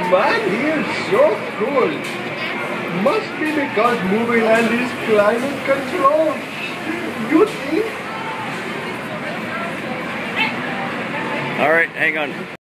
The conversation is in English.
man, he is so cool. Must be because movie land is climate control. You think? All right, hang on.